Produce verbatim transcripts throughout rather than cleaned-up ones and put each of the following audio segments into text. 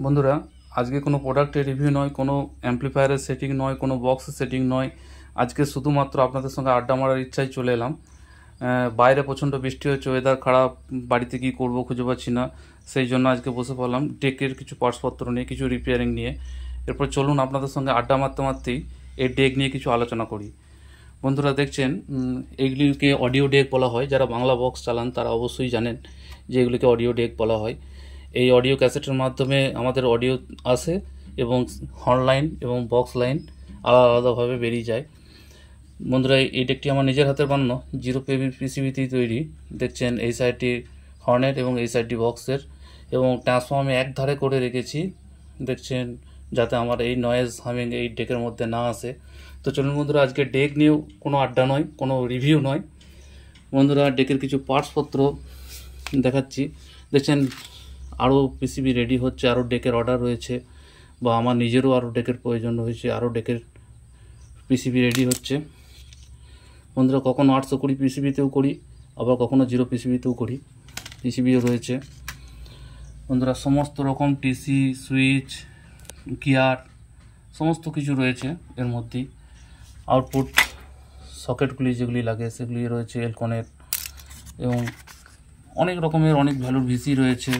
বন্ধুরা, আজকে কোনো প্রোডাক্টের রিভিউ নয়, কোনো অ্যাম্পলিফায়ারের সেটিং নয়, কোনো বক্সের সেটিং নয়। আজকে শুধুমাত্র আপনাদের সঙ্গে আড্ডা মারার ইচ্ছায় চলে এলাম। বাইরে প্রচণ্ড বৃষ্টি হচ্ছে, ওয়েদার খারাপ, বাড়িতে কী করবো খুঁজে পাচ্ছি না, সেই জন্য আজকে বসে পড়লাম ডেকের কিছু পার্টসপত্র নিয়ে, কিছু রিপেয়ারিং নিয়ে। এরপর চলুন আপনাদের সঙ্গে আড্ডা মারতে মারতেই এই ডেক নিয়ে কিছু আলোচনা করি। বন্ধুরা দেখছেন, এইগুলিকে অডিও ডেক বলা হয়। যারা বাংলা বক্স চালান তারা অবশ্যই জানেন যে এগুলিকে অডিও ডেক বলা হয়। এই অডিও ক্যাসেটের মাধ্যমে আমাদের অডিও আসে এবং হর্ন লাইন এবং বক্স লাইন আলাদা আলাদাভাবে বেরিয়ে যায়। বন্ধুরা, এই ডেকটি আমার নিজের হাতের বানানো জিরো পিসিবিতেই তৈরি। দেখছেন এই সাইডটি হর্নের এবং এই সাইডটি বক্সের, এবং ট্রান্সফর্ম আমি এক ধারে করে রেখেছি, দেখছেন, যাতে আমার এই নয়েজ হামিং এই ডেকের মধ্যে না আসে। তো চলুন বন্ধুরা, আজকে ডেক নিয়েও কোনো আড্ডা নয়, কোনো রিভিউ নয়। বন্ধুরা, ডেকের কিছু পার্টসপত্র দেখাচ্ছি। দেখছেন আরও পিসিবি রেডি হচ্ছে, আরও ডেকের অর্ডার রয়েছে, বা আমার নিজেরও আরও ডেকের প্রয়োজন হয়েছে, আরও ডেকের পিসিবি রেডি হচ্ছে। বন্ধুরা, কখনো আটশো কুড়ি পিসিবিতেও করি, আবার কখনো জিরো পিসিবিতেও করি, পিসিবিও রয়েছে। বন্ধুরা, সমস্ত রকম টিসি, সুইচ, গিয়ার সমস্ত কিছু রয়েছে এর মধ্যেই। আউটপুট সকেটগুলি যেগুলি লাগে সেগুলি রয়েছে এলকনের, এবং অনেক রকমের অনেক ভ্যালুর ভিসি রয়েছে,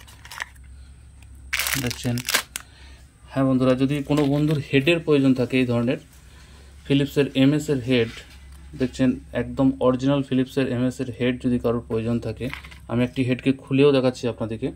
দেখছেন। হ্যাঁ বন্ধুরা, যদি কোনো বন্ধুর হেডের প্রয়োজন থাকে, এই ধরনের ফিলিপসের এমএস এর হেড, দেখছেন একদম অরিজিনাল ফিলিপসের এমএস এর হেড যদি কারোর প্রয়োজন থাকে, আমি একটি হেডকে খুলেও দেখাচ্ছি আপনাদেরকে।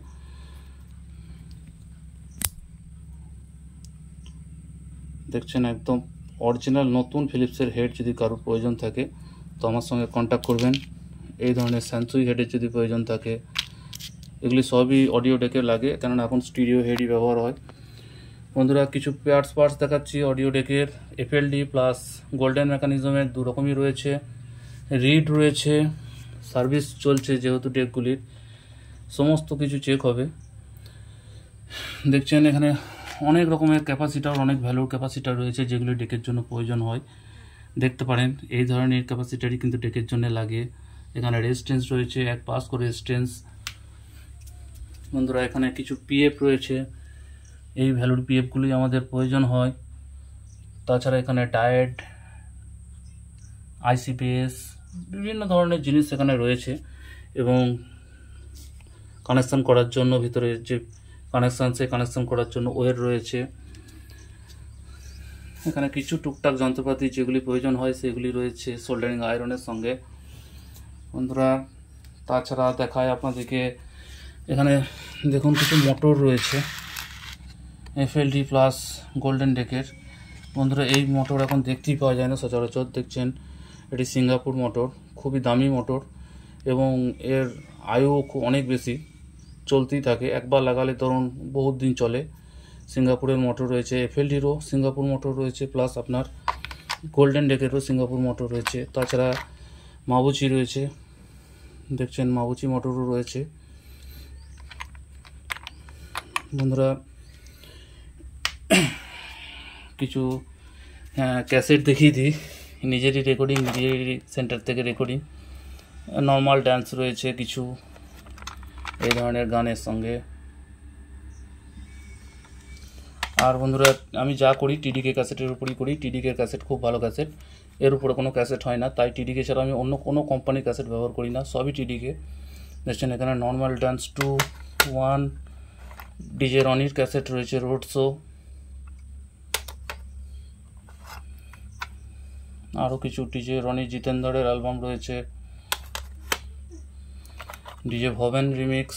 দেখছেন একদম অরিজিনাল নতুন ফিলিপসের হেড যদি কারোর প্রয়োজন থাকে তো আমার সঙ্গে কন্ট্যাক্ট করবেন। এই ধরনের স্যামসুই হেডের যদি প্রয়োজন থাকে, এগুলি সবই অডিও ডেকে লাগে, কেননা এখন স্টিরিও হেডই ব্যবহার হয়। বন্ধুরা, কিছু পার্টস পার্টস দেখাচ্ছি অডিও ডেকের। এফএলডি প্লাস গোল্ডেন মেকানিজমের দু রকমই রয়েছে, রিড রয়েছে, সার্ভিস চলছে যেহেতু ডেকগুলির, সমস্ত কিছু চেক হবে। দেখছেন এখানে অনেক রকমের ক্যাপাসিটার, অনেক ভ্যালুর ক্যাপাসিটার রয়েছে যেগুলি ডেকের জন্য প্রয়োজন হয়। দেখতে পারেন এই ধরনের ক্যাপাসিটারই কিন্তু ডেকের জন্য লাগে। এখানে রেজিস্ট্যান্স রয়েছে, এক পাস করে রেজিস্ট্যান্স। বন্ধুরা, এখানে কিছু পিএফ রয়েছে, এই ভ্যালুর পিএফগুলি আমাদের প্রয়োজন হয়। তাছাড়া এখানে ডায়েট, আইসিপিএস, বিভিন্ন ধরনের জিনিস এখানে রয়েছে, এবং কানেকশান করার জন্য ভিতরে যে কানেকশান, সেই কানেকশান করার জন্য ওয়্যার রয়েছে। এখানে কিছু টুকটাক যন্ত্রপাতি যেগুলি প্রয়োজন হয় সেগুলি রয়েছে সোল্ডারিং আয়রনের সঙ্গে। বন্ধুরা, তাছাড়া দেখায় আপনাদেরকে, এখানে দেখুন কিছু মোটর রয়েছে এফএলডি প্লাস গোল্ডেন ডেকের। বন্ধুরা, এই মোটর এখন দেখতেই পাওয়া যায় না সচরাচর। দেখছেন এটি সিঙ্গাপুর মোটর, খুবই দামি মোটর, এবং এর আয়ু খুব অনেক বেশি, চলতেই থাকে, একবার লাগালে ধরুন বহুত দিন চলে। সিঙ্গাপুরের মোটর রয়েছে, এফএলডিরও সিঙ্গাপুর মোটর রয়েছে, প্লাস আপনার গোল্ডেন ডেকেরও সিঙ্গাপুর মোটর রয়েছে। তাছাড়া মাবুচি রয়েছে, দেখছেন মাবুচি মোটরও রয়েছে। বন্ধুরা, কিছু হ্যাঁ ক্যাসেট দেখিয়ে দিই, নিজেরই রেকর্ডিং, নিজেরই সেন্টার থেকে রেকর্ডিং। নর্মাল ডান্স রয়েছে কিছু এই ধরনের গানের সঙ্গে। আর বন্ধুরা, আমি যা করি টিডিকে ক্যাসেটের উপরই করি। টিডিকে ক্যাসেট খুব ভালো ক্যাসেট, এর উপরে কোনো ক্যাসেট হয় না, তাই টিডিকে ছাড়া আমি অন্য কোনো কোম্পানির ক্যাসেট ব্যবহার করি না, সবই টিডিকে। দেখছেন এখানে normal dance two, one, DJ রনির ক্যাসেট রয়েছে, রোড শো, আরও কিছু ডিজে রনি জিতেন্দ্রের অ্যালবাম রয়েছে, ডিজে ভবেন রিমিক্স।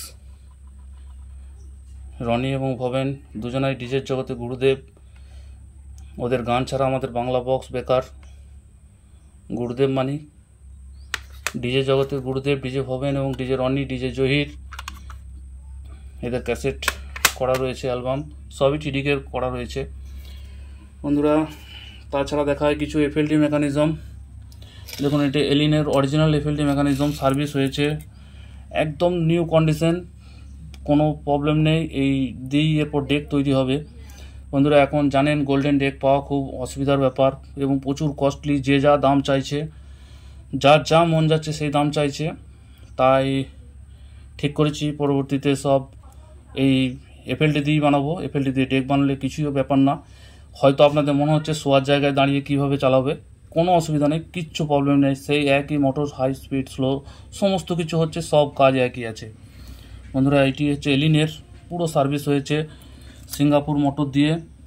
রনি এবং ভবেন দুজনাই ডিজের জগতে গুরুদেব, ওদের গান ছাড়া আমাদের বাংলা বক্স বেকার। গুরুদেব মানি ডিজে জগতের গুরুদেব, ডিজে ভবেন এবং ডিজে রনি, ডিজে জহির, এদের ক্যাসেট করা রয়েছে, অ্যালবাম সবই টিডিকের করা রয়েছে। বন্ধুরা, তাছাড়া দেখা হয় কিছু এফএলডি মেকানিজম। দেখুন এটি এলিনের অরিজিনাল এফএলডি মেকানিজম, সার্ভিস হয়েছে, একদম নিউ কন্ডিশন, কোনো প্রবলেম নেই। এই দিয়েই এরপর ডেক তৈরি হবে। বন্ধুরা, এখন জানেন গোল্ডেন ডেক পাওয়া খুব অসুবিধার ব্যাপার, এবং প্রচুর কস্টলি। যে যা দাম চাইছে, যার যা মন যাচ্ছে সেই দাম চাইছে, তাই ঠিক করেছি পরবর্তীতে সব এই এফএলডি দিয়েই বানাবো। এফএলডি দিয়ে ডেক বানালে কিছুই ব্যাপার না। হয়তো আপনাদের মনে হচ্ছে শোয়ার জায়গায় দাঁড়িয়ে কীভাবে চালাবে, কোনো অসুবিধা নেই, কিচ্ছু প্রবলেম নেই। সেই একই মোটর, হাই স্পিড, স্লো, সমস্ত কিছু হচ্ছে, সব কাজ একই আছে। বন্ধুরা এটি হচ্ছে এলিনের পুরো সার্ভিস হয়েছে সিঙ্গাপুর মোটর দিয়ে।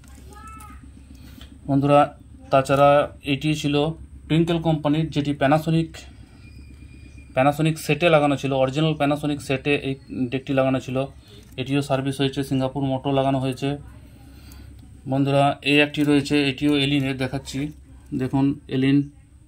বন্ধুরা তাছাড়া এটি ছিল টুইঙ্কেল কোম্পানির, যেটি প্যানাসোনিক প্যানাসোনিক সেটে লাগানো ছিল, অরিজিনাল প্যানাসোনিক সেটে এই ডেকটি লাগানো ছিল। এটিও সার্ভিস হয়েছে, সিঙ্গাপুর মোটর লাগানো হয়েছে। বন্ধুরা এই একটি রয়েছে, এটিও এলিনের, দেখাচ্ছি দেখুন এলিন।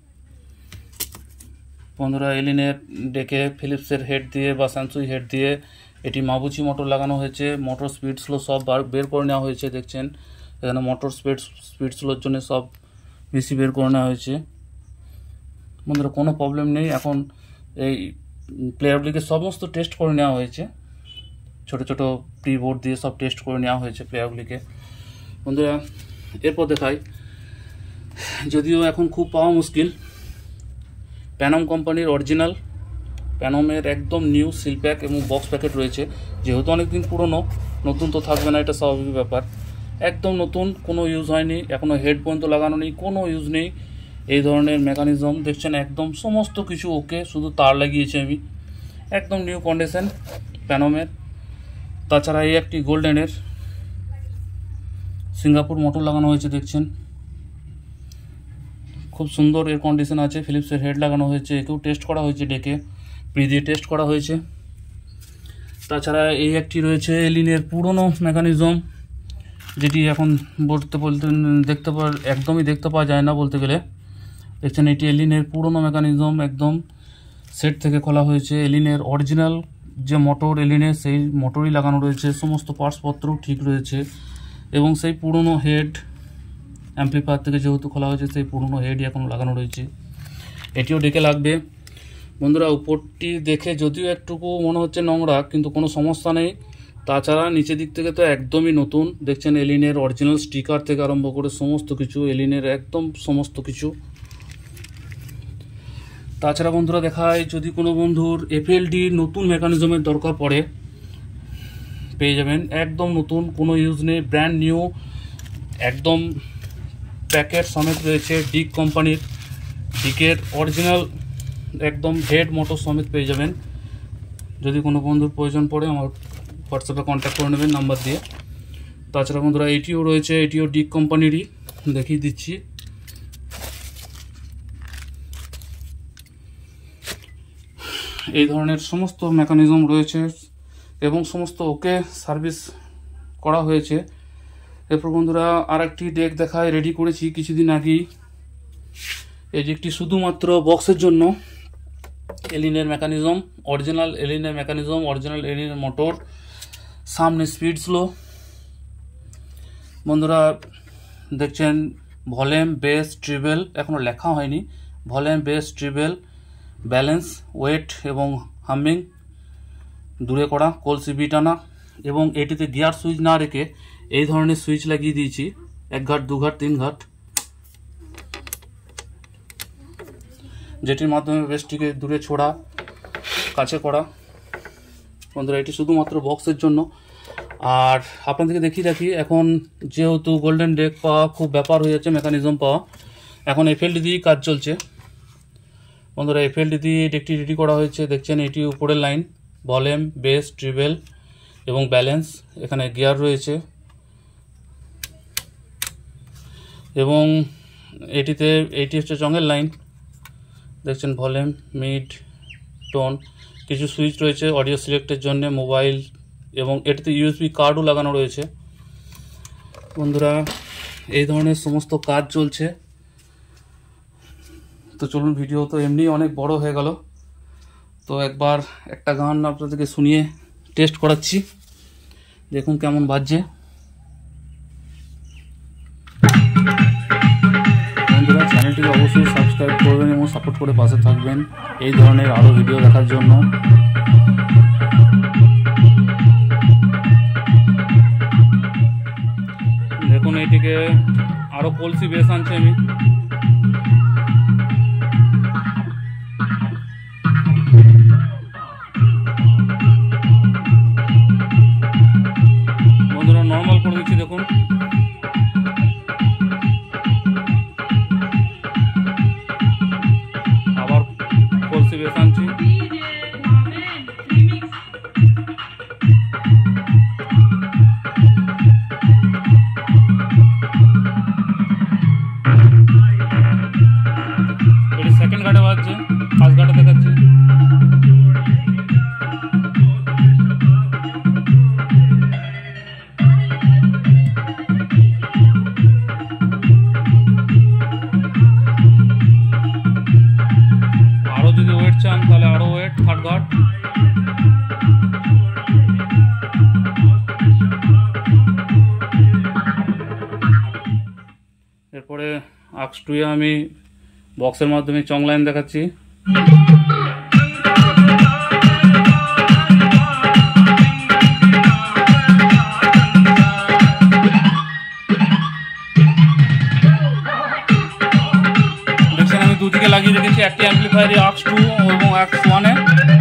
বন্ধুরা এলিনের ডেকে ফিলিপসের হেড দিয়ে বা স্যামসুই হেড দিয়ে এটি মাবুচি মোটর লাগানো হয়েছে। মোটর স্পিড স্লো সব বের করে নেওয়া হয়েছে, দেখছেন এখানে মোটর স্পিড স্পিড স্লোর জন্য সব বেশি বের করে নেওয়া হয়েছে। বন্ধুরা কোনো প্রবলেম নেই। এখন এই প্লেয়ারগুলিকে সমস্ত টেস্ট করে নেওয়া হয়েছে, ছোট ছোট প্রি বোর্ড দিয়ে সব টেস্ট করে নেওয়া হয়েছে প্লেয়ারগুলিকে। বন্ধুরা এরপর দেখাই, যদিও এখন খুব পাওয়া মুশকিল, প্যানম কোম্পানির অরিজিনাল, প্যানমের একদম নিউ সিল প্যাক এবং বক্স প্যাকেট রয়েছে। যেহেতু অনেকদিন পুরনো, নতুন তো থাকবে না, এটা স্বাভাবিক ব্যাপার। একদম নতুন, কোনো ইউজ হয়নি, এখনও হেড পর্যন্ত লাগানো নেই, কোনো ইউজ নেই। এই ধরনের মেকানিজম দেখছেন, একদম সমস্ত কিছু ওকে, শুধু তার লাগিয়েছি আমি, একদম নিউ কন্ডিশন প্যানমের। তাছাড়া এই একটি গোল্ডেনের সিঙ্গাপুর মোটর লাগানো হয়েছে, দেখছেন খুব সুন্দর এর কন্ডিশন আছে। ফিলিপসের হেড লাগানো হয়েছে, একেও টেস্ট করা হয়েছে, ডেকে প্রি দিয়ে টেস্ট করা হয়েছে। তাছাড়া এই একটি রয়েছে এলিনের পুরনো মেকানিজম, যেটি এখন বলতে বলতে দেখতে পাওয়া একদমই দেখতে পাওয়া যায় না বলতে গেলে। দেখছেন এটি এলিনের পুরনো মেকানিজম, একদম সেট থেকে খোলা হয়েছে। এলিনের অরিজিনাল যে মোটর এলিনের, সেই মোটরই লাগানো রয়েছে, সমস্ত পার্টসপত্রও ঠিক রয়েছে। এবং সেই পুরনো হেড অ্যাম্প্লিফায়ার থেকে যেহেতু খোলা হয়েছে, সেই পুরনো হেডই এখন লাগানো রয়েছে। এটিও ডেকে লাগবে। বন্ধুরা উপরটি দেখে যদিও একটুকু মনে হচ্ছে নোংরা, কিন্তু কোনো সমস্যা নেই। তাছাড়া নিচের দিক থেকে তো একদমই নতুন, দেখছেন এলিনের অরিজিনাল স্টিকার থেকে আরম্ভ করে সমস্ত কিছু, এলিনের একদম সমস্ত কিছু। তাছাড়া বন্ধুরা দেখায়, যদি কোনো বন্ধুর এফএলডি নতুন মেকানিজমের দরকার পড়ে, পেয়ে যাবেন একদম নতুন, কোনো ইউজ নেই, ব্র্যান্ড নিউ, একদম প্যাকেট সমেত রয়েছে। ডিক কোম্পানির, ডিকের অরিজিনাল একদম হেড মোটর সমেত পেয়ে যাবেন। যদি কোনো বন্ধুর প্রয়োজন পড়ে আমার হোয়াটসঅ্যাপে কন্ট্যাক্ট করে নেবেন নাম্বার দিয়ে। তাছাড়া বন্ধুরা এটিও রয়েছে, এটিও ডিক কোম্পানিরই, দেখিয়ে দিচ্ছি। এই ধরনের সমস্ত মেকানিজম রয়েছে এবং সমস্ত ওকে সার্ভিস করা হয়েছে। এরপর বন্ধুরা আর একটি ডেক দেখায়, রেডি করেছি কিছুদিন আগেই। এই ডেকটি শুধুমাত্র বক্সের জন্য, এলিনের মেকানিজম, অরিজিনাল এলিনের মেকানিজম, অরিজিনাল এলিনের মোটর, সামনে স্পিড স্লো। বন্ধুরা দেখছেন ভলিউম, বেস, ট্রিবেল, এখনও লেখা হয়নি, volume, bass, treble, balance, weight এবং হামিং দূরে করা, কলসি বিট আনা। এবং এটিতে গিয়ার সুইচ না রেখে এই ধরনের সুইচ লাগিয়ে দিয়েছি, এক ঘাট, দু ঘাট, তিন ঘাট, যেটির মাধ্যমে বেসটিকে দূরে ছোড়া, কাছে করা। বন্ধুরা এটি শুধুমাত্র বক্সের জন্য। আর আপনাদেরকে দেখিয়ে রাখি, এখন যেহেতু গোল্ডেন ডেক পাওয়া খুব ব্যাপার হয়ে যাচ্ছে, মেকানিজম পাওয়া, এখন এফএলডি দিয়েই কাজ চলছে। বন্ধুরা এফএলডি দিয়ে ডেকটি রেডি করা হয়েছে, দেখছেন এটি উপরের লাইন, ভলিউম, বেস, ট্রিবেল এবং ব্যালেন্স, এখানে গিয়ার রয়েছে। এবং এটিতে এটি হচ্ছে জংয়ের লাইন, দেখছেন ভলিউম, মিড, টোন, কিছু সুইচ রয়েছে অডিও সিলেক্টের জন্য, মোবাইল, এবং এটিতে ইউএসবি কার্ডও লাগানো রয়েছে। বন্ধুরা এই ধরনের সমস্ত কাজ চলছে। তো চলুন, ভিডিও তো এমনি অনেক বড় হয়ে গেল, তো একবার একটা গান আপনাদেরকে শুনিয়ে টেস্ট করাচ্ছি, দেখুন কেমন বাজছে। বন্ধুরা চ্যানেলটিকে অবশ্যই সাবস্ক্রাইব করবেন এবং সাপোর্ট করে পাশে থাকবেন এই ধরনের আরও ভিডিও দেখার জন্য। দেখুন এইটিকে আরও কলসি বেস আনছে আমি। এরপরে আক্স টুয়ে আমি বক্সের মাধ্যমে চং লাইন দেখাচ্ছি। দেখছেন আমি দুদিকে লাগিয়ে রেখেছি, একটি অ্যাম্পলিফায়ারে আক্স টু এবং আক্স ওয়ানে।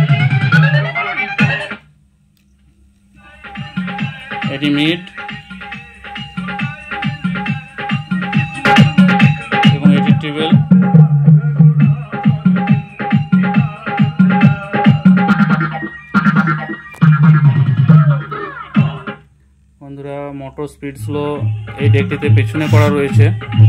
এটি মিড এবং এটি ট্রিবল। বন্ধুরা, মোটর স্পিড স্লো এই ডেকটিতে পেছনে করা রয়েছে।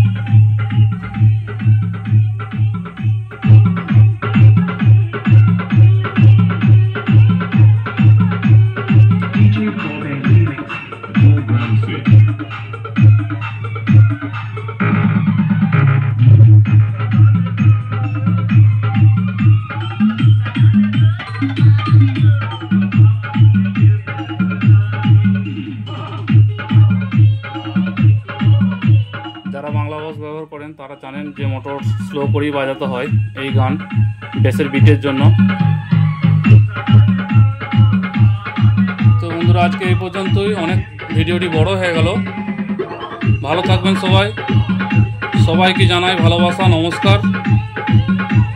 যারা বাংলা বক্স ব্যবহার করেন তারা জানেন যে মোটর স্লো করেই বাজাতে হয় এই গান বেসের বিটের জন্য। তো বন্ধুরা, আজকে এই পর্যন্তই, অনেক ভিডিওটি বড় হয়ে গেল। ভালো থাকবেন সবাই, সবাইকে জানাই ভালোবাসা, নমস্কার।